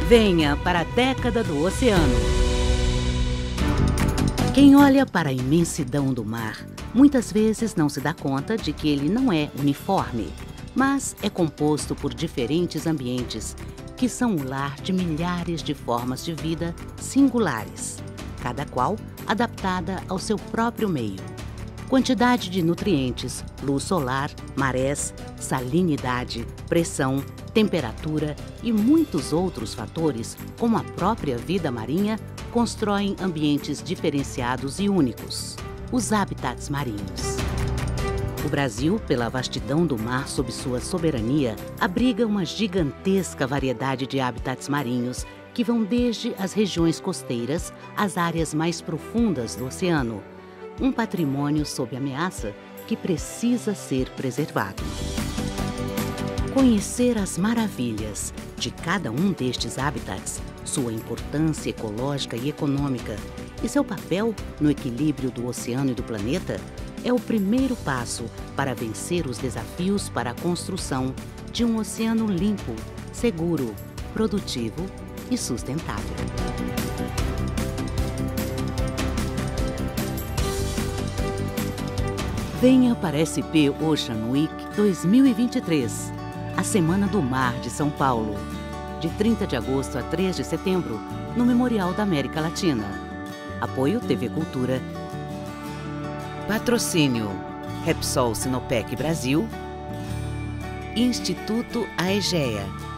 Venha para a década do oceano. Quem olha para a imensidão do mar, muitas vezes não se dá conta de que ele não é uniforme, mas é composto por diferentes ambientes, que são o lar de milhares de formas de vida singulares, cada qual adaptada ao seu próprio meio. Quantidade de nutrientes, luz solar, marés, salinidade, pressão, temperatura e muitos outros fatores, como a própria vida marinha, constroem ambientes diferenciados e únicos, os habitats marinhos. O Brasil, pela vastidão do mar sob sua soberania, abriga uma gigantesca variedade de habitats marinhos que vão desde as regiões costeiras às áreas mais profundas do oceano. Um patrimônio sob ameaça que precisa ser preservado. Conhecer as maravilhas de cada um destes habitats, sua importância ecológica e econômica e seu papel no equilíbrio do oceano e do planeta é o primeiro passo para vencer os desafios para a construção de um oceano limpo, seguro, produtivo e sustentável. Venha para a SP Ocean Week 2023, a Semana do Mar de São Paulo, de 30 de agosto a 3 de setembro, no Memorial da América Latina. Apoio TV Cultura. Patrocínio Repsol Sinopec Brasil, Instituto Aegea.